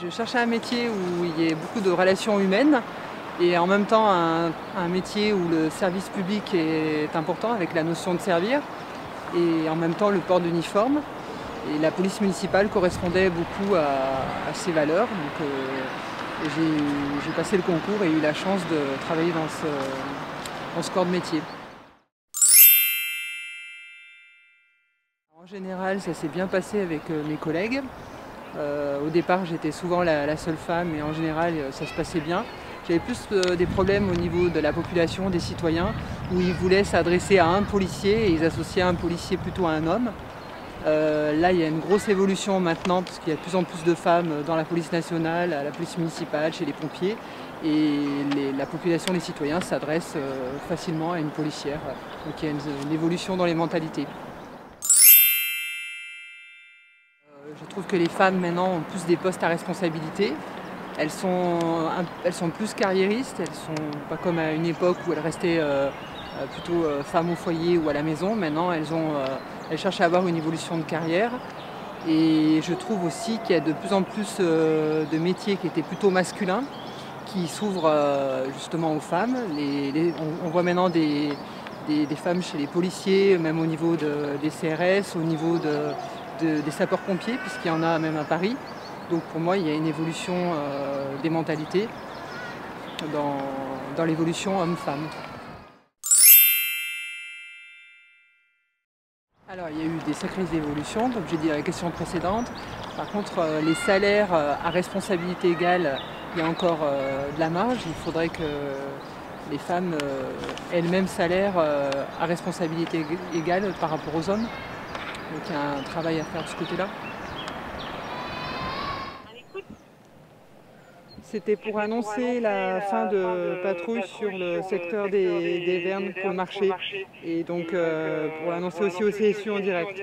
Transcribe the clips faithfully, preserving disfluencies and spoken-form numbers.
Je cherchais un métier où il y ait beaucoup de relations humaines et en même temps un, un métier où le service public est important avec la notion de servir et en même temps le port d'uniforme. Et la police municipale correspondait beaucoup à, à ces valeurs. Donc euh, j'ai passé le concours et eu la chance de travailler dans ce, dans ce corps de métier. En général, ça s'est bien passé avec mes collègues. Euh, au départ, j'étais souvent la, la seule femme et en général, ça se passait bien. J'avais plus euh, des problèmes au niveau de la population, des citoyens, où ils voulaient s'adresser à un policier et ils associaient un policier plutôt à un homme. Euh, là, il y a une grosse évolution maintenant parce qu'il y a de plus en plus de femmes dans la police nationale, à la police municipale, chez les pompiers. Et les, la population, les citoyens s'adressent euh, facilement à une policière. Donc il y a une, une évolution dans les mentalités. Euh, je trouve que les femmes maintenant ont plus des postes à responsabilité. Elles sont, elles sont plus carriéristes, elles ne sont pas comme à une époque où elles restaient euh, plutôt euh, femmes au foyer ou à la maison. Maintenant, elles, ont, euh, elles cherchent à avoir une évolution de carrière. Et je trouve aussi qu'il y a de plus en plus euh, de métiers qui étaient plutôt masculins, qui s'ouvrent euh, justement aux femmes. Les, les, on, on voit maintenant des, des, des femmes chez les policiers, même au niveau de, des C R S, au niveau de, de, des sapeurs-pompiers, puisqu'il y en a même à Paris. Donc pour moi, il y a une évolution euh, des mentalités dans, dans l'évolution homme-femme. Alors il y a eu des sacrées évolutions, comme j'ai dit dans la question précédente. Par contre, euh, les salaires euh, à responsabilité égale, il y a encore euh, de la marge. Il faudrait que les femmes euh, aient le même salaire euh, à responsabilité égale par rapport aux hommes. Donc il y a un travail à faire de ce côté-là. C'était pour annoncer la fin de patrouille sur le secteur des, des Vernes pour le marché et donc euh, pour l'annoncer aussi au C S U en direct.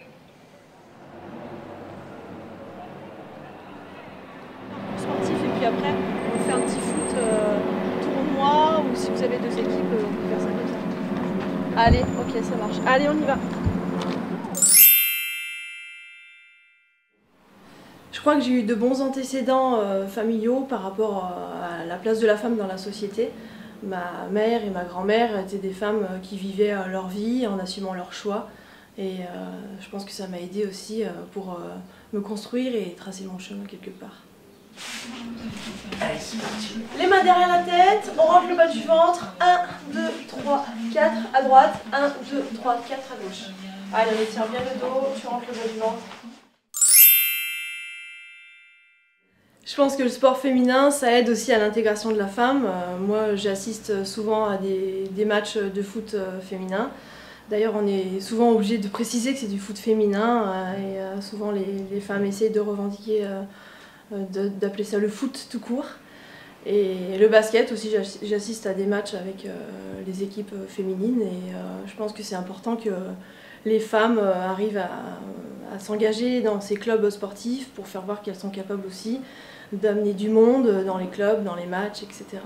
Sportif et puis après on fait un petit foot euh, tournoi ou si vous avez deux équipes euh, on peut faire ça comme ça. Allez, ok, ça marche. Allez, on y va. Je crois que j'ai eu de bons antécédents euh, familiaux par rapport à la place de la femme dans la société. Ma mère et ma grand-mère étaient des femmes qui vivaient leur vie en assumant leurs choix. Et euh, je pense que ça m'a aidée aussi pour euh, me construire et tracer mon chemin quelque part. Allez, c'est parti. Les mains derrière la tête, on rentre le bas du ventre. un, deux, trois, quatre à droite. un, deux, trois, quatre à gauche. Allez, on étire bien le dos, tu rentres le bas du ventre. Je pense que le sport féminin, ça aide aussi à l'intégration de la femme. Euh, moi, j'assiste souvent à des, des matchs de foot euh, féminin. D'ailleurs, on est souvent obligé de préciser que c'est du foot féminin euh, et euh, souvent les, les femmes essayent de revendiquer, euh, d'appeler ça le foot tout court. Et le basket aussi, j'assiste à des matchs avec euh, les équipes féminines et euh, je pense que c'est important que les femmes euh, arrivent à, à s'engager dans ces clubs sportifs pour faire voir qu'elles sont capables aussi d'amener du monde dans les clubs, dans les matchs, et cetera.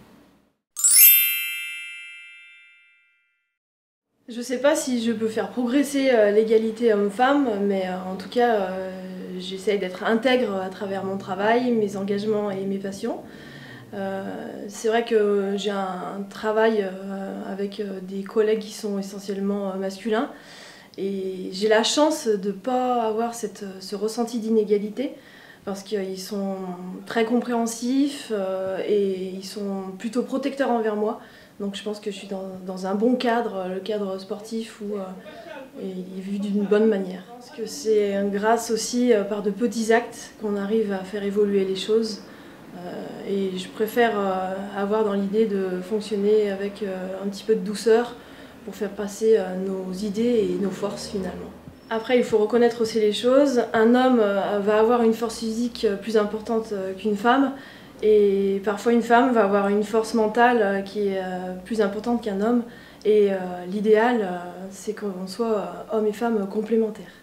Je ne sais pas si je peux faire progresser l'égalité homme-femme, mais en tout cas, j'essaye d'être intègre à travers mon travail, mes engagements et mes passions. Euh, c'est vrai que j'ai un travail avec des collègues qui sont essentiellement masculins et j'ai la chance de ne pas avoir cette, ce ressenti d'inégalité parce qu'ils sont très compréhensifs euh, et ils sont plutôt protecteurs envers moi. Donc je pense que je suis dans, dans un bon cadre, le cadre sportif où euh, il est vu d'une bonne manière. Parce que c'est grâce aussi euh, par de petits actes qu'on arrive à faire évoluer les choses. Euh, et je préfère euh, avoir dans l'idée de fonctionner avec euh, un petit peu de douceur pour faire passer euh, nos idées et nos forces finalement. Après, il faut reconnaître aussi les choses. Un homme euh, va avoir une force physique plus importante euh, qu'une femme. Et parfois, une femme va avoir une force mentale euh, qui est euh, plus importante qu'un homme. Et euh, l'idéal, euh, c'est qu'on soit euh, hommes et femmes complémentaires.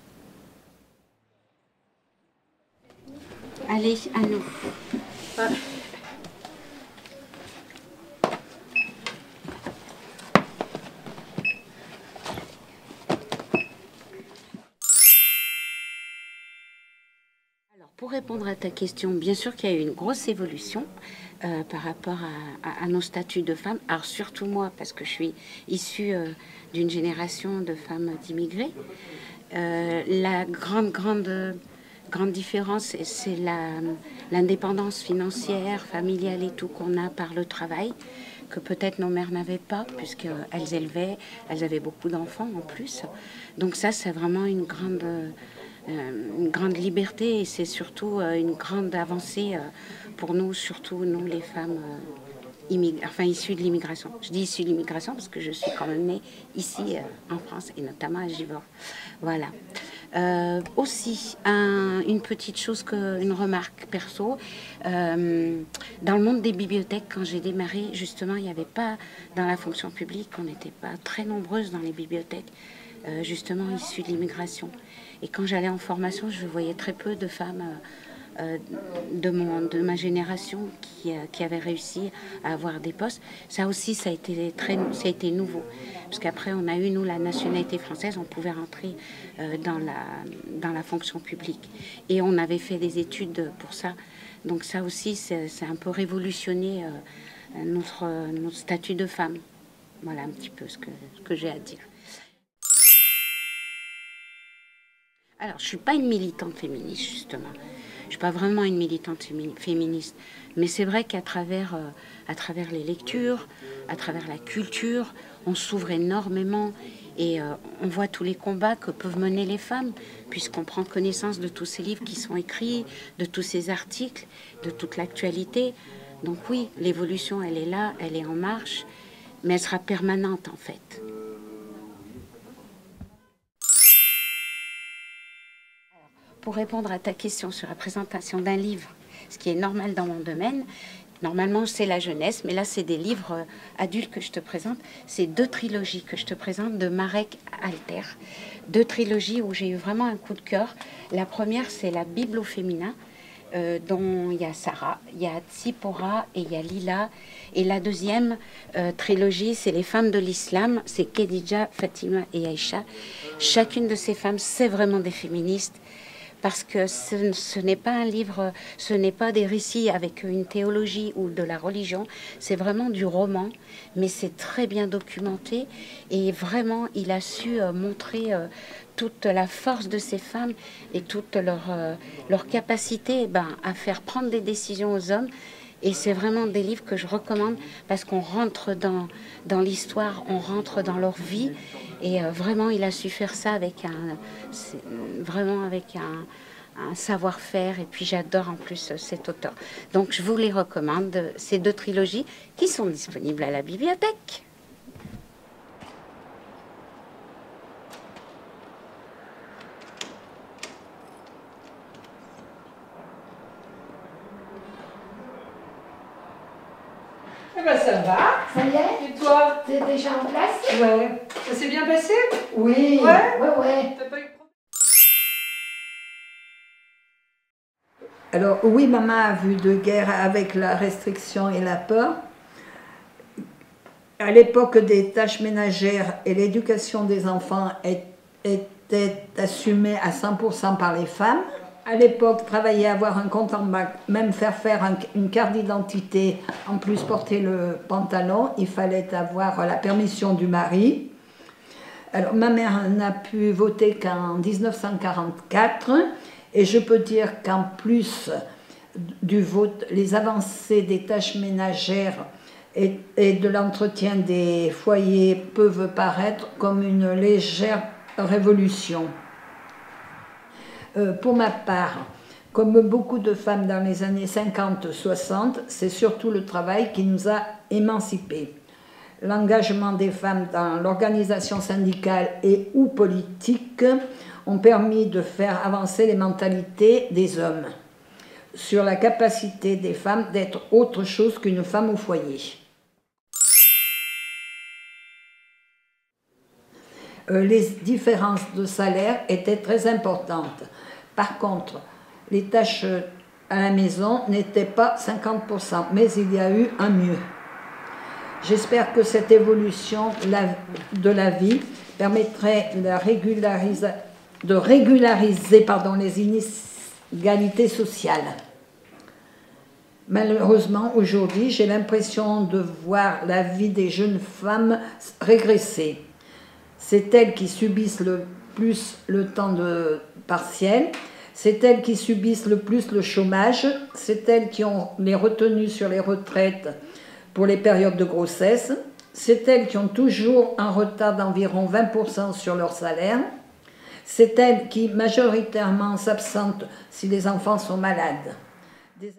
Allez, à nous. Ah. Pour répondre à ta question, bien sûr qu'il y a eu une grosse évolution euh, par rapport à, à, à nos statuts de femmes. Alors surtout moi, parce que je suis issue euh, d'une génération de femmes d'immigrés. Euh, la grande, grande, grande différence, c'est l'indépendance financière, familiale et tout qu'on a par le travail, que peut-être nos mères n'avaient pas, puisqu'elles élevaient, elles avaient beaucoup d'enfants en plus. Donc ça, c'est vraiment une grande... Euh, une grande liberté et c'est surtout une grande avancée pour nous, surtout nous les femmes enfin, issues de l'immigration. Je dis issues de l'immigration parce que je suis quand même née ici en France et notamment à Givors. Voilà. Euh, aussi, un, une petite chose, que, une remarque perso, euh, dans le monde des bibliothèques, quand j'ai démarré, justement, il n'y avait pas, dans la fonction publique, on n'était pas très nombreuses dans les bibliothèques, euh, justement issues de l'immigration. Et quand j'allais en formation, je voyais très peu de femmes euh, de, mon, de ma génération qui, euh, qui avaient réussi à avoir des postes. Ça aussi, ça a été, très, ça a été nouveau. Parce qu'après, on a eu, nous, la nationalité française, on pouvait rentrer euh, dans, la, dans la fonction publique. Et on avait fait des études pour ça. Donc ça aussi, c'est un peu révolutionné euh, notre, notre statut de femme. Voilà un petit peu ce que, ce que j'ai à dire. Alors, je ne suis pas une militante féministe, justement. Je ne suis pas vraiment une militante féministe. Mais c'est vrai qu'à travers, euh, à travers les lectures, à travers la culture, on s'ouvre énormément et euh, on voit tous les combats que peuvent mener les femmes, puisqu'on prend connaissance de tous ces livres qui sont écrits, de tous ces articles, de toute l'actualité. Donc oui, l'évolution, elle est là, elle est en marche, mais elle sera permanente, en fait. Pour répondre à ta question sur la présentation d'un livre, ce qui est normal dans mon domaine, normalement c'est la jeunesse, mais là c'est des livres adultes que je te présente. C'est deux trilogies que je te présente de Marek Alter. Deux trilogies où j'ai eu vraiment un coup de cœur. La première, c'est la Bible au féminin, euh, dont il y a Sarah, il y a Tsipora et il y a Lila. Et la deuxième euh, trilogie, c'est les femmes de l'islam, c'est Khadija, Fatima et Aïcha. Chacune de ces femmes, c'est vraiment des féministes. Parce que ce, ce n'est pas un livre, ce n'est pas des récits avec une théologie ou de la religion, c'est vraiment du roman, mais c'est très bien documenté et vraiment il a su euh, montrer euh, toute la force de ces femmes et toute leur, euh, leur capacité ben, à faire prendre des décisions aux hommes. Et c'est vraiment des livres que je recommande parce qu'on rentre dans, dans l'histoire, on rentre dans leur vie. Et euh, vraiment, il a su faire ça avec un, vraiment avec un, un savoir-faire. Et puis, j'adore en plus cet auteur. Donc, je vous les recommande, ces deux trilogies qui sont disponibles à la bibliothèque. Eh ben ça va. Ça y est? Et toi? T'es déjà en place? Ouais. Ça s'est bien passé? Oui. Ouais? Ouais, ouais. T'as pas eu de problème? Alors oui, maman a vu de guerre avec la restriction et la peur. À l'époque des tâches ménagères et l'éducation des enfants étaient assumées à cent pour cent par les femmes. À l'époque, travailler, avoir un compte en banque, même faire faire un, une carte d'identité, en plus porter le pantalon, il fallait avoir la permission du mari. Alors ma mère n'a pu voter qu'en mille neuf cent quarante-quatre et je peux dire qu'en plus du vote, les avancées des tâches ménagères et, et de l'entretien des foyers peuvent paraître comme une légère révolution. Euh, pour ma part, comme beaucoup de femmes dans les années cinquante soixante, c'est surtout le travail qui nous a émancipés. L'engagement des femmes dans l'organisation syndicale et ou politique ont permis de faire avancer les mentalités des hommes sur la capacité des femmes d'être autre chose qu'une femme au foyer. Euh, les différences de salaire étaient très importantes. Par contre, les tâches à la maison n'étaient pas cinquante pour cent, mais il y a eu un mieux. J'espère que cette évolution de la vie permettrait de régulariser, de régulariser pardon, les, inici, inégalité sociale. Malheureusement, aujourd'hui, j'ai l'impression de voir la vie des jeunes femmes régresser. C'est elles qui subissent le plus le temps de partiel, c'est elles qui subissent le plus le chômage, c'est elles qui ont les retenues sur les retraites pour les périodes de grossesse, c'est elles qui ont toujours un retard d'environ vingt pour cent sur leur salaire, c'est elles qui majoritairement s'absentent si les enfants sont malades. Des...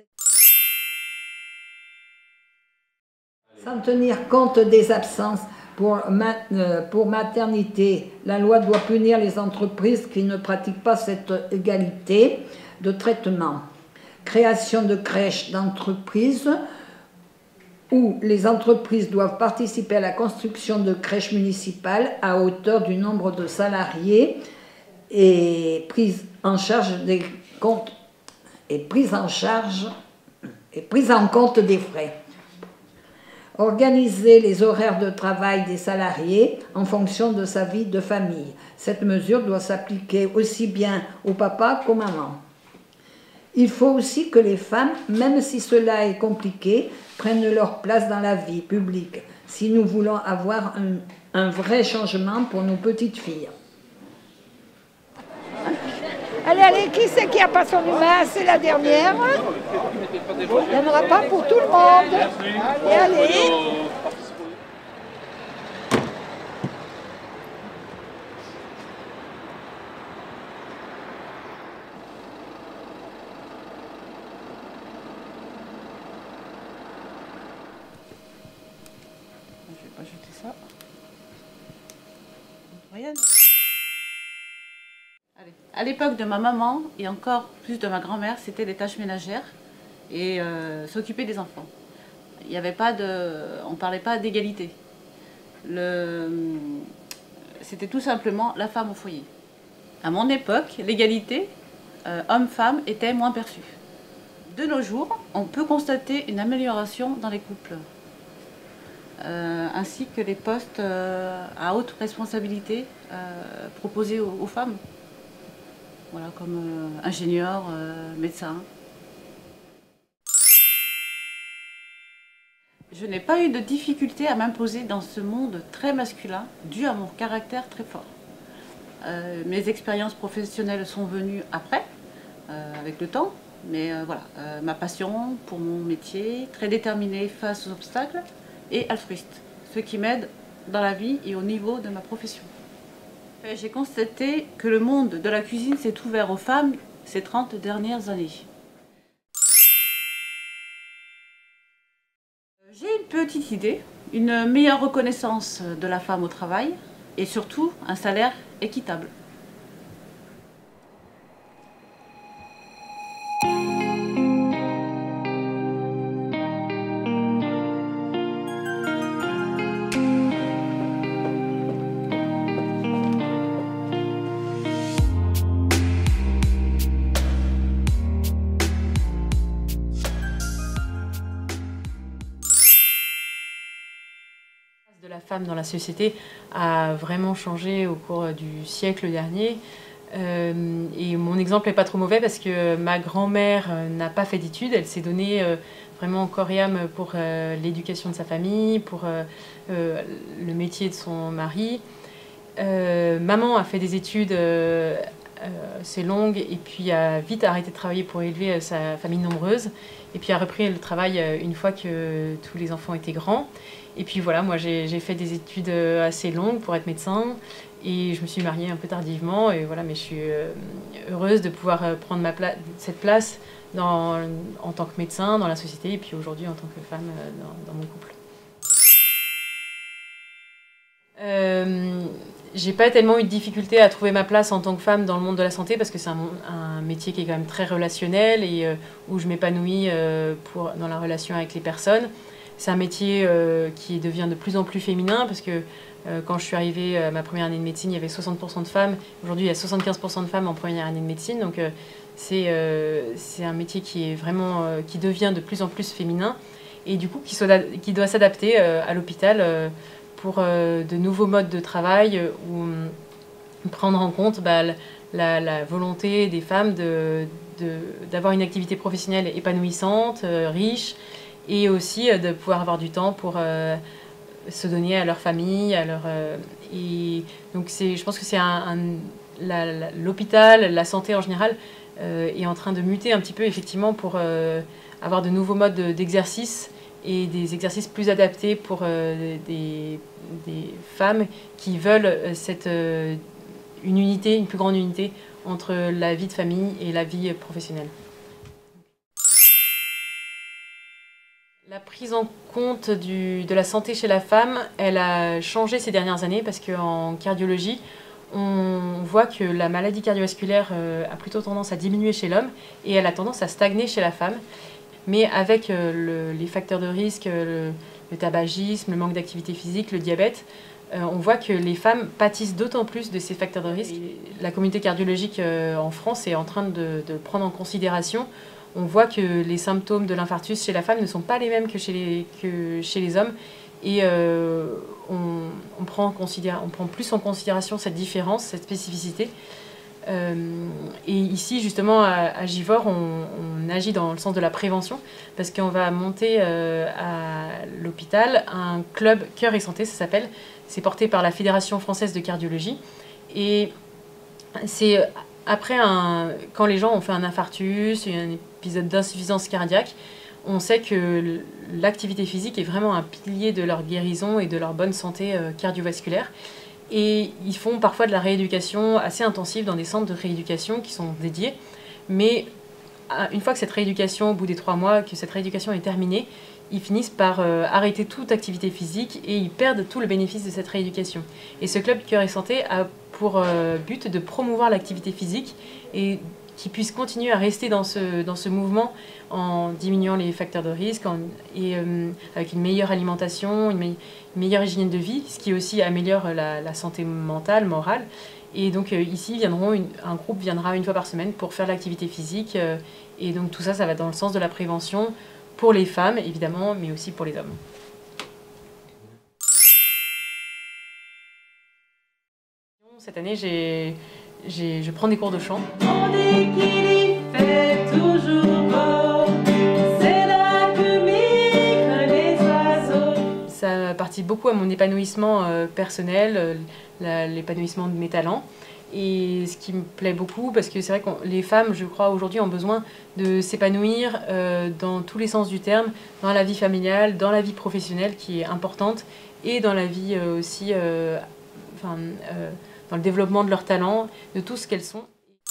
Sans tenir compte des absences pour, ma... pour maternité, la loi doit punir les entreprises qui ne pratiquent pas cette égalité de traitement. Création de crèches d'entreprises où les entreprises doivent participer à la construction de crèches municipales à hauteur du nombre de salariés et prise en charge des comptes et prise en charge et prise en compte des frais. Organiser les horaires de travail des salariés en fonction de sa vie de famille. Cette mesure doit s'appliquer aussi bien au papa qu'aux mamans. Il faut aussi que les femmes, même si cela est compliqué, prennent leur place dans la vie publique, si nous voulons avoir un, un vrai changement pour nos petites filles. Allez, allez, qui c'est qui n'a pas son humain? C'est la dernière. Il n'y en aura pas pour tout le monde. Et allez. Je vais ajouter ça. Rien. Allez. À l'époque de ma maman et encore plus de ma grand-mère, c'était les tâches ménagères et euh, s'occuper des enfants. Il n'y avait pas de, on ne parlait pas d'égalité. C'était tout simplement la femme au foyer. À mon époque, l'égalité euh, homme-femme était moins perçue. De nos jours, on peut constater une amélioration dans les couples, euh, ainsi que les postes euh, à haute responsabilité euh, proposés aux, aux femmes. Voilà, comme euh, ingénieur, euh, médecin. Je n'ai pas eu de difficulté à m'imposer dans ce monde très masculin, dû à mon caractère très fort. Euh, mes expériences professionnelles sont venues après, euh, avec le temps, mais euh, voilà, euh, ma passion pour mon métier, très déterminée face aux obstacles, et altruiste, ce qui m'aide dans la vie et au niveau de ma profession. J'ai constaté que le monde de la cuisine s'est ouvert aux femmes ces trente dernières années. J'ai une petite idée, une meilleure reconnaissance de la femme au travail et surtout un salaire équitable. De la femme dans la société a vraiment changé au cours du siècle dernier. Euh, et mon exemple n'est pas trop mauvais parce que ma grand-mère n'a pas fait d'études. Elle s'est donnée euh, vraiment corps et âme pour euh, l'éducation de sa famille, pour euh, euh, le métier de son mari. Euh, maman a fait des études euh, assez longues et puis a vite arrêté de travailler pour élever sa famille nombreuse. Et puis a repris le travail une fois que tous les enfants étaient grands. Et puis voilà, moi j'ai fait des études assez longues pour être médecin et je me suis mariée un peu tardivement. Et voilà, mais je suis heureuse de pouvoir prendre ma pla cette place dans, en tant que médecin dans la société et puis aujourd'hui en tant que femme dans, dans mon couple. Euh, j'ai pas tellement eu de difficulté à trouver ma place en tant que femme dans le monde de la santé parce que c'est un, un métier qui est quand même très relationnel et euh, où je m'épanouis euh, pour dans la relation avec les personnes. C'est un métier euh, qui devient de plus en plus féminin parce que euh, quand je suis arrivée à ma première année de médecine, il y avait soixante pour cent de femmes. Aujourd'hui, il y a soixante-quinze pour cent de femmes en première année de médecine. Donc euh, c'est euh, c'est un métier qui est vraiment euh, qui devient de plus en plus féminin et du coup qui, soit, qui doit s'adapter euh, à l'hôpital euh, pour euh, de nouveaux modes de travail euh, où prendre en compte bah, la, la volonté des femmes de, d'avoir une activité professionnelle épanouissante, euh, riche, et aussi euh, de pouvoir avoir du temps pour euh, se donner à leur famille. À leur, euh, et donc je pense que c'est un, un, l'hôpital, la, la santé en général, euh, est en train de muter un petit peu effectivement pour euh, avoir de nouveaux modes d'exercice et des exercices plus adaptés pour euh, des, des femmes qui veulent cette, euh, une unité, une plus grande unité entre la vie de famille et la vie professionnelle. La prise en compte du, de la santé chez la femme, elle a changé ces dernières années parce qu'en cardiologie, on voit que la maladie cardiovasculaire euh, a plutôt tendance à diminuer chez l'homme et elle a tendance à stagner chez la femme. Mais avec euh, le, les facteurs de risque, le, le tabagisme, le manque d'activité physique, le diabète, euh, on voit que les femmes pâtissent d'autant plus de ces facteurs de risque. Et la communauté cardiologique euh, en France est en train de, de prendre en considération. On voit que les symptômes de l'infarctus chez la femme ne sont pas les mêmes que chez les, que chez les hommes. Et euh, on, on, prend en on prend plus en considération cette différence, cette spécificité. Euh, et ici, justement, à, à Givors, on, on agit dans le sens de la prévention parce qu'on va monter euh, à l'hôpital un club Cœur et Santé, ça s'appelle. C'est porté par la Fédération française de cardiologie. Et c'est après, un, quand les gens ont fait un infarctus, un épisode d'insuffisance cardiaque, on sait que l'activité physique est vraiment un pilier de leur guérison et de leur bonne santé euh, cardiovasculaire. Et ils font parfois de la rééducation assez intensive dans des centres de rééducation qui sont dédiés. Mais une fois que cette rééducation, au bout des trois mois, que cette rééducation est terminée, ils finissent par euh, arrêter toute activité physique et ils perdent tout le bénéfice de cette rééducation. Et ce club Cœur et Santé a pour euh, but de promouvoir l'activité physique et qu'ils puissent continuer à rester dans ce, dans ce mouvement en diminuant les facteurs de risque en, et euh, avec une meilleure alimentation, une, me, une meilleure hygiène de vie, ce qui aussi améliore la, la santé mentale, morale. Et donc euh, ici, viendront une, un groupe viendra une fois par semaine pour faire l'activité physique. Euh, et donc tout ça, ça va dans le sens de la prévention pour les femmes, évidemment, mais aussi pour les hommes. Cette année, j'ai... J'ai, je prends des cours de chant. On dit qu'il y fait toujours beau, c'est là que migrent les oiseaux. Ça participe beaucoup à mon épanouissement euh, personnel, euh, l'épanouissement de mes talents. Et ce qui me plaît beaucoup, parce que c'est vrai que les femmes, je crois, aujourd'hui ont besoin de s'épanouir euh, dans tous les sens du terme, dans la vie familiale, dans la vie professionnelle qui est importante, et dans la vie euh, aussi... Euh, enfin, euh, dans le développement de leurs talents, de tout ce qu'elles sont.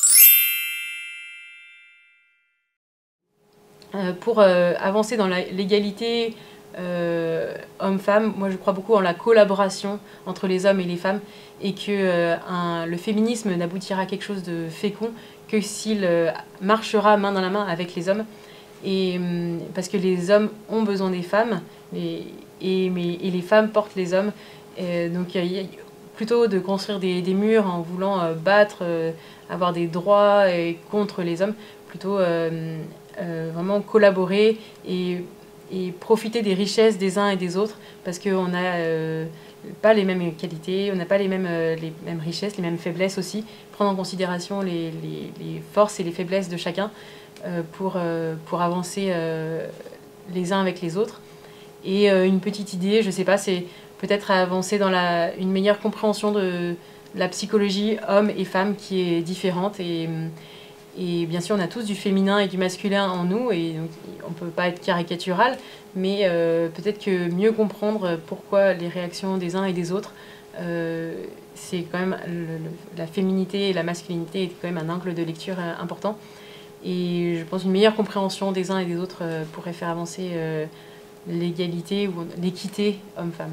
Euh, pour euh, avancer dans l'égalité euh, hommes-femmes, moi je crois beaucoup en la collaboration entre les hommes et les femmes et que euh, un, le féminisme n'aboutira à quelque chose de fécond que s'il euh, marchera main dans la main avec les hommes. Et, euh, parce que les hommes ont besoin des femmes les, et, mais, et les femmes portent les hommes. Et donc il y a, plutôt de construire des, des murs en voulant euh, battre, euh, avoir des droits et contre les hommes, plutôt euh, euh, vraiment collaborer et, et profiter des richesses des uns et des autres, parce qu'on n'a euh, pas les mêmes qualités, on n'a pas les mêmes, euh, les mêmes richesses, les mêmes faiblesses aussi, prendre en considération les, les, les forces et les faiblesses de chacun euh, pour, euh, pour avancer euh, les uns avec les autres. Et euh, une petite idée, je ne sais pas, c'est peut-être avancer dans la, une meilleure compréhension de la psychologie homme et femme qui est différente. Et, et bien sûr, on a tous du féminin et du masculin en nous, et donc on ne peut pas être caricatural, mais euh, peut-être que mieux comprendre pourquoi les réactions des uns et des autres, euh, c'est quand même le, le, la féminité et la masculinité est quand même un angle de lecture important. Et je pense qu'une meilleure compréhension des uns et des autres euh, pourrait faire avancer euh, l'égalité ou l'équité homme-femme.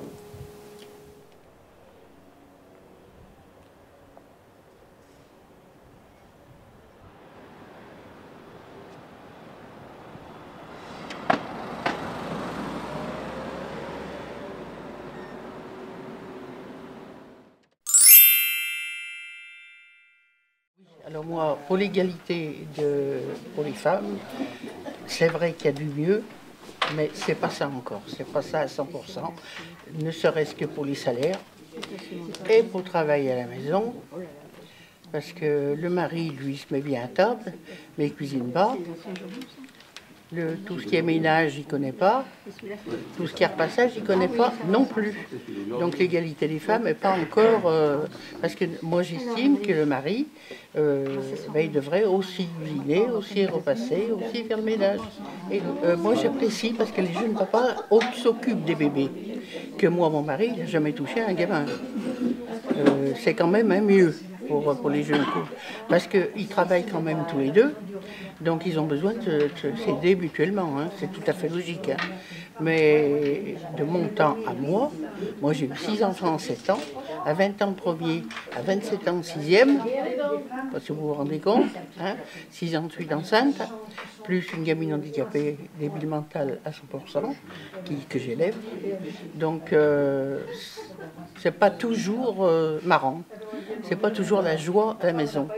Alors moi, pour l'égalité de, pour les femmes, c'est vrai qu'il y a du mieux, mais c'est pas ça encore, c'est pas ça à cent pour cent, ne serait-ce que pour les salaires et pour travailler à la maison. Parce que le mari, lui, se met bien à table, mais il cuisine pas. Le, tout ce qui est ménage, il ne connaît pas. Tout ce qui est repassage, il ne connaît pas non plus. Donc l'égalité des femmes n'est pas encore... Euh, parce que moi, j'estime que le mari, euh, ben, il devrait aussi cuisiner, aussi repasser, aussi faire le ménage. Et euh, moi, j'apprécie parce que les jeunes papas s'occupent des bébés. Que moi, mon mari, il n'a jamais touché un gamin. Euh, C'est quand même un mieux. Pour, pour les jeunes couples, parce qu'ils travaillent quand même tous les deux, donc ils ont besoin de, de s'aider mutuellement, hein, c'est tout à fait logique. Hein. Mais de mon temps à moi, moi j'ai eu six enfants en sept ans, à vingt ans le premier, à vingt-sept ans le sixième, parce que vous vous rendez compte, hein, six ans de suite enceinte, plus une gamine handicapée débile mental à cent pour cent, qui, que j'élève. Donc euh, c'est pas toujours euh, marrant. C'est pas toujours la joie à la maison.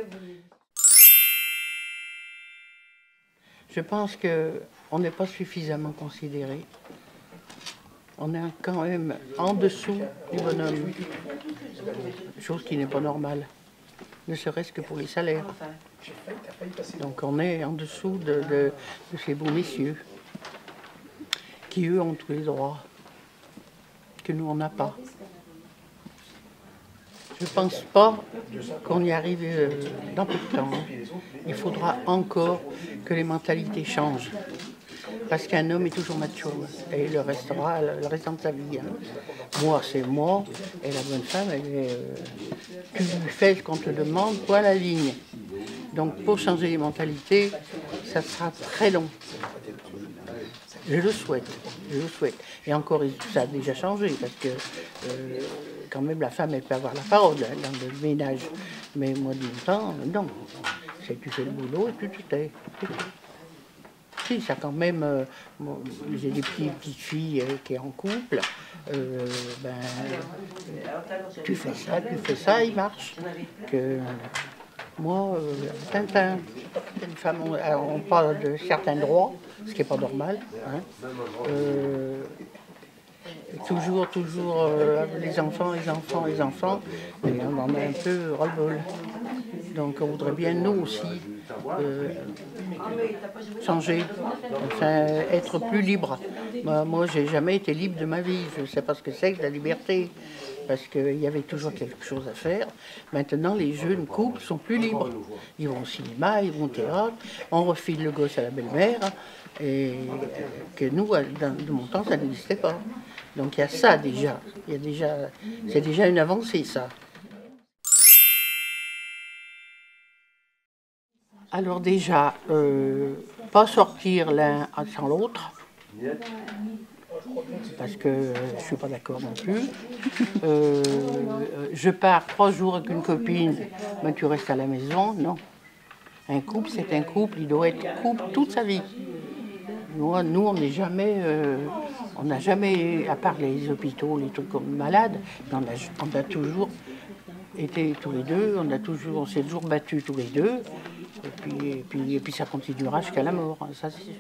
Je pense qu'on n'est pas suffisamment considéré. On est quand même en dessous du bonhomme, chose qui n'est pas normale, ne serait-ce que pour les salaires. Donc on est en dessous de, de, de ces beaux messieurs, qui eux ont tous les droits, que nous on n'a pas. Je ne pense pas qu'on y arrive dans peu de temps. Il faudra encore que les mentalités changent. Parce qu'un homme est toujours macho. Et il le restera le restant de sa vie. Hein. Moi, c'est moi. Et la bonne femme, elle est... Euh, tu lui fais ce qu'on te demande, quoi la ligne. Donc pour changer les mentalités, ça sera très long. Je le souhaite, je le souhaite. Et encore, ça a déjà changé, parce que euh, quand même la femme, elle peut avoir la parole dans le ménage. Mais moi, du temps, non. C'est tu fais le boulot et puis tu t'es. Si, ça quand même... Euh, bon, j'ai des petits, petites filles euh, qui sont en couple. Euh, ben, tu fais ça, tu fais ça, il marche. Que, moi, euh, Tintin, une femme, on, on parle de certains droits, ce qui n'est pas normal. Hein. Euh, toujours, toujours, euh, les enfants, les enfants, les enfants, et on en a un peu ras-le-bol. Donc on voudrait bien, nous aussi, euh, changer, enfin, être plus libre. Moi, moi j'ai jamais été libre de ma vie, je ne sais pas ce que c'est que la liberté. Parce qu'il y avait toujours quelque chose à faire. Maintenant, les jeunes couples sont plus libres. Ils vont au cinéma, ils vont au théâtre, on refile le gosse à la belle-mère, et que nous, de mon temps, ça n'existait pas. Donc il y a ça déjà. Il y a déjà, c'est déjà une avancée, ça. Alors déjà, euh, pas sortir l'un sans l'autre. Parce que euh, je ne suis pas d'accord non plus. Euh, je pars trois jours avec une copine, ben tu restes à la maison, non. Un couple, c'est un couple, il doit être couple toute sa vie. Nous, nous on n'est jamais, euh, on n'a jamais, à part les hôpitaux, les trucs comme malades, mais on a, on a toujours été tous les deux, on a toujours, on s'est toujours battus tous les deux, et puis, et puis, et puis ça continuera jusqu'à la mort, ça c'est sûr.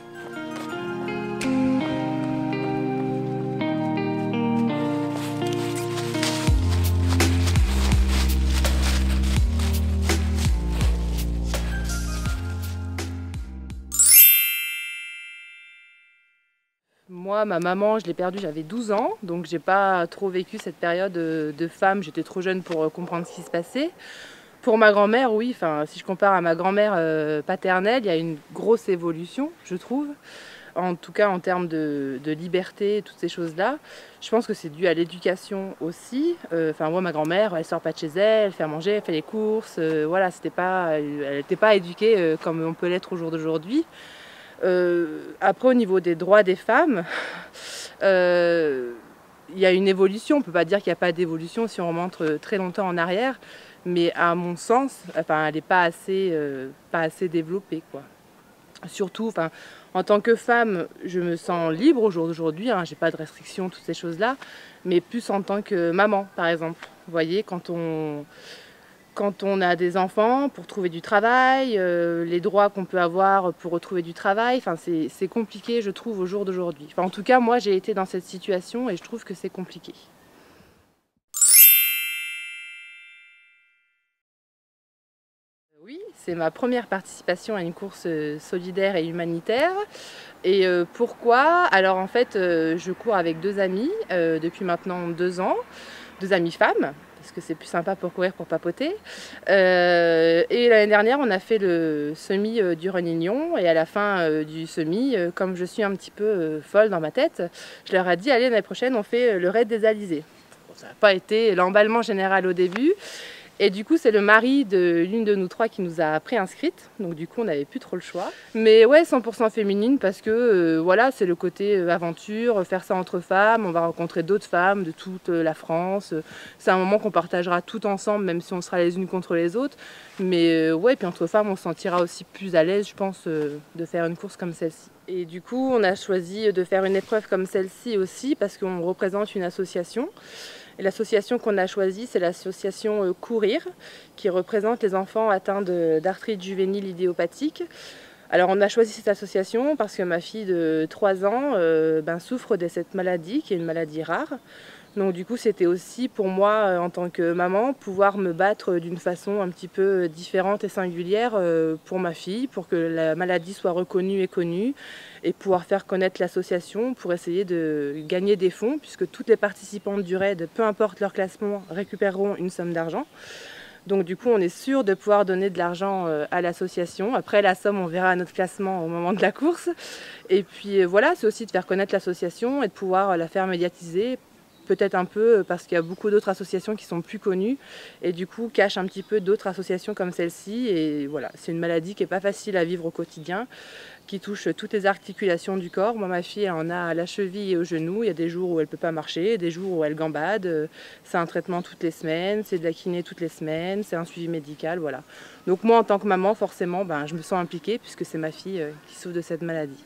Moi, ma maman, je l'ai perdue, j'avais douze ans, donc j'ai pas trop vécu cette période de femme, j'étais trop jeune pour comprendre ce qui se passait. Pour ma grand-mère, oui, enfin, si je compare à ma grand-mère euh, paternelle, il y a une grosse évolution, je trouve, en tout cas en termes de, de liberté, toutes ces choses-là. Je pense que c'est dû à l'éducation aussi. Euh, enfin, moi, ma grand-mère, elle sort pas de chez elle, elle fait à manger, elle fait les courses, euh, voilà, c'était pas, elle n'était pas éduquée euh, comme on peut l'être au jour d'aujourd'hui. Euh, après, au niveau des droits des femmes, euh, il y a une évolution. On ne peut pas dire qu'il n'y a pas d'évolution si on remonte très longtemps en arrière, mais à mon sens, enfin, elle n'est pas assez, euh, pas assez développée, quoi. Surtout, enfin, en tant que femme, je me sens libre au jour d'aujourd'hui, hein, j'ai pas de restrictions, toutes ces choses-là, mais plus en tant que maman, par exemple. Vous voyez, quand on... Quand on a des enfants, pour trouver du travail, euh, les droits qu'on peut avoir pour retrouver du travail, enfin, c'est compliqué, je trouve, au jour d'aujourd'hui. Enfin, en tout cas, moi, j'ai été dans cette situation et je trouve que c'est compliqué. Oui, c'est ma première participation à une course solidaire et humanitaire. Et euh, pourquoi? Alors en fait, euh, je cours avec deux amies euh, depuis maintenant deux ans, deux amies femmes, parce que c'est plus sympa pour courir, pour papoter. Euh, et l'année dernière, on a fait le semi euh, du Running Lyon. Et à la fin euh, du semi, euh, comme je suis un petit peu euh, folle dans ma tête, je leur ai dit, allez, l'année prochaine, on fait le raid des Alizés. Bon, ça n'a pas été l'emballement général au début. Et du coup, c'est le mari de l'une de nous trois qui nous a préinscrites. Donc du coup, on n'avait plus trop le choix. Mais ouais, cent pour cent féminine parce que euh, voilà, c'est le côté euh, aventure, faire ça entre femmes. On va rencontrer d'autres femmes de toute euh, la France. C'est un moment qu'on partagera tout ensemble, même si on sera les unes contre les autres. Mais euh, ouais, puis entre femmes, on se sentira aussi plus à l'aise, je pense, euh, de faire une course comme celle-ci. Et du coup, on a choisi de faire une épreuve comme celle-ci aussi parce qu'on représente une association. Et l'association qu'on a choisie, c'est l'association Courir, qui représente les enfants atteints d'arthrite juvénile idiopathique. Alors on a choisi cette association parce que ma fille de trois ans euh, ben, souffre de cette maladie, qui est une maladie rare. Donc du coup, c'était aussi pour moi, en tant que maman, pouvoir me battre d'une façon un petit peu différente et singulière pour ma fille, pour que la maladie soit reconnue et connue, et pouvoir faire connaître l'association pour essayer de gagner des fonds, puisque toutes les participantes du raid, peu importe leur classement, récupéreront une somme d'argent. Donc du coup, on est sûr de pouvoir donner de l'argent à l'association. Après la somme, on verra à notre classement au moment de la course. Et puis voilà, c'est aussi de faire connaître l'association et de pouvoir la faire médiatiser. Peut-être un peu parce qu'il y a beaucoup d'autres associations qui sont plus connues et du coup cachent un petit peu d'autres associations comme celle-ci. Et voilà, c'est une maladie qui n'est pas facile à vivre au quotidien, qui touche toutes les articulations du corps. Moi, ma fille, elle en a à la cheville et au genou. Il y a des jours où elle ne peut pas marcher, des jours où elle gambade. C'est un traitement toutes les semaines, c'est de la kiné toutes les semaines, c'est un suivi médical, voilà. Donc moi, en tant que maman, forcément, ben, je me sens impliquée puisque c'est ma fille qui souffre de cette maladie.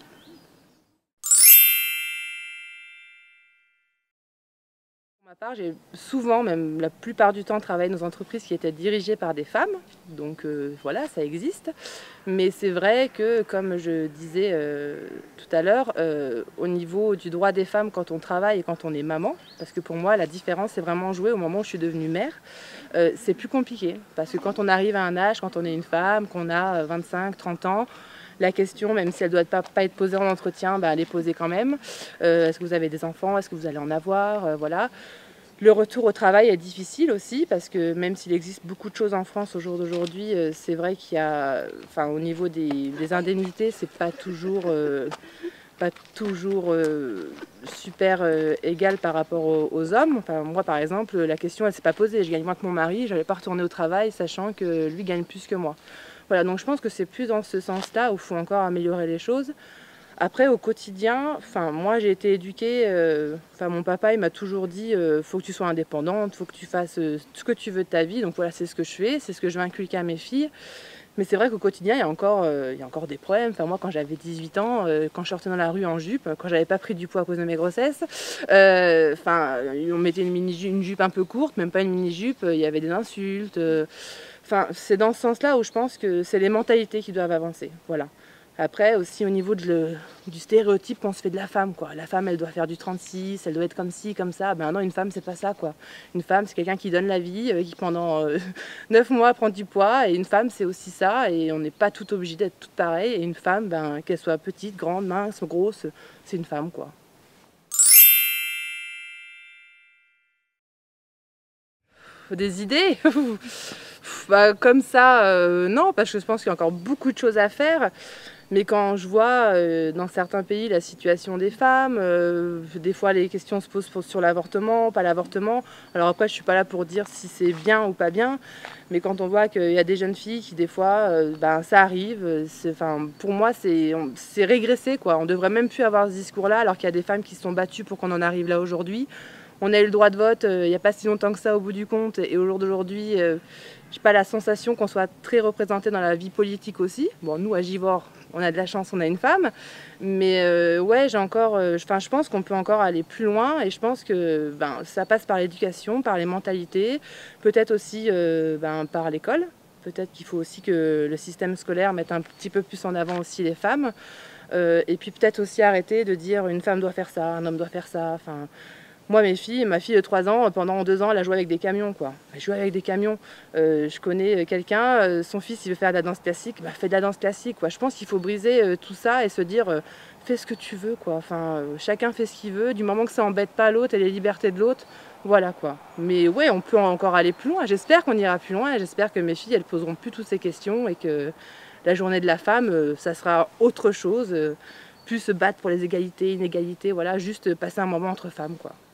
Pour ma part, j'ai souvent, même la plupart du temps, travaillé dans des entreprises qui étaient dirigées par des femmes. Donc euh, voilà, ça existe. Mais c'est vrai que, comme je disais euh, tout à l'heure, euh, au niveau du droit des femmes quand on travaille et quand on est maman, parce que pour moi, la différence, c'est vraiment jouée au moment où je suis devenue mère, euh, c'est plus compliqué. Parce que quand on arrive à un âge, quand on est une femme, qu'on a vingt-cinq, trente ans, la question, même si elle ne doit pas, pas être posée en entretien, bah, elle est posée quand même. Euh, est-ce que vous avez des enfants? Est-ce que vous allez en avoir? euh, Voilà. Le retour au travail est difficile aussi parce que même s'il existe beaucoup de choses en France au jour d'aujourd'hui, euh, c'est vrai qu'il y a, enfin, au niveau des, des indemnités, c'est pas toujours, euh, pas toujours euh, super euh, égal par rapport aux, aux hommes. Enfin, moi, par exemple, la question, elle s'est pas posée. Je gagne moins que mon mari, je n'allais pas retourner au travail sachant que lui gagne plus que moi. Voilà, donc je pense que c'est plus dans ce sens-là où il faut encore améliorer les choses. Après, au quotidien, enfin, moi j'ai été éduquée, euh, enfin, mon papa il m'a toujours dit euh, faut que tu sois indépendante, faut que tu fasses euh, ce que tu veux de ta vie. Donc voilà, c'est ce que je fais, c'est ce que je veux inculquer à mes filles. Mais c'est vrai qu'au quotidien, il y a encore, euh, il y a encore des problèmes. Enfin, moi, quand j'avais dix-huit ans, euh, quand je sortais dans la rue en jupe, quand j'avais pas pris du poids à cause de mes grossesses, euh, enfin, on mettait une, mini -jupe, une jupe un peu courte, même pas une mini-jupe, il y avait des insultes. Euh, Enfin, c'est dans ce sens-là où je pense que c'est les mentalités qui doivent avancer. Voilà. Après, aussi au niveau de le, du stéréotype qu'on se fait de la femme, quoi. La femme, elle doit faire du trente-six, elle doit être comme ci, comme ça. Ben non, une femme, c'est pas ça, quoi. Une femme, c'est quelqu'un qui donne la vie, euh, qui pendant euh, neuf mois prend du poids. Et une femme, c'est aussi ça. Et on n'est pas toutes obligées d'être toutes pareilles. Et une femme, ben, qu'elle soit petite, grande, mince, grosse, c'est une femme, quoi. Des idées? Bah, comme ça, euh, non, parce que je pense qu'il y a encore beaucoup de choses à faire. Mais quand je vois euh, dans certains pays la situation des femmes, euh, des fois les questions se posent sur l'avortement, pas l'avortement. Alors après, je ne suis pas là pour dire si c'est bien ou pas bien. Mais quand on voit qu'il y a des jeunes filles qui, des fois, euh, ben, ça arrive. Pour moi, c'est régressé, quoi. On ne devrait même plus avoir ce discours-là, alors qu'il y a des femmes qui se sont battues pour qu'on en arrive là aujourd'hui. On a eu le droit de vote euh, il n'y a pas si longtemps que ça au bout du compte. Et au jour d'aujourd'hui, euh, je n'ai pas la sensation qu'on soit très représenté dans la vie politique aussi. Bon, nous, à Givors, on a de la chance, on a une femme. Mais euh, ouais, j'ai encore, euh, je pense qu'on peut encore aller plus loin. Et je pense que ben, ça passe par l'éducation, par les mentalités, peut-être aussi euh, ben, par l'école. Peut-être qu'il faut aussi que le système scolaire mette un petit peu plus en avant aussi les femmes. Euh, et puis peut-être aussi arrêter de dire une femme doit faire ça, un homme doit faire ça. Enfin, Moi, mes filles, ma fille de trois ans, pendant deux ans, elle a joué avec des camions, quoi. Elle joue avec des camions. Euh, je connais quelqu'un, euh, son fils, il veut faire de la danse classique, bah, fait de la danse classique, quoi. Je pense qu'il faut briser euh, tout ça et se dire, euh, fais ce que tu veux, quoi. Enfin, euh, chacun fait ce qu'il veut, du moment que ça embête pas l'autre et les libertés de l'autre, voilà, quoi. Mais ouais, on peut encore aller plus loin. J'espère qu'on ira plus loin et j'espère que mes filles, elles poseront plus toutes ces questions et que la journée de la femme, euh, ça sera autre chose, euh, plus se battre pour les égalités, inégalités, voilà, juste passer un moment entre femmes, quoi.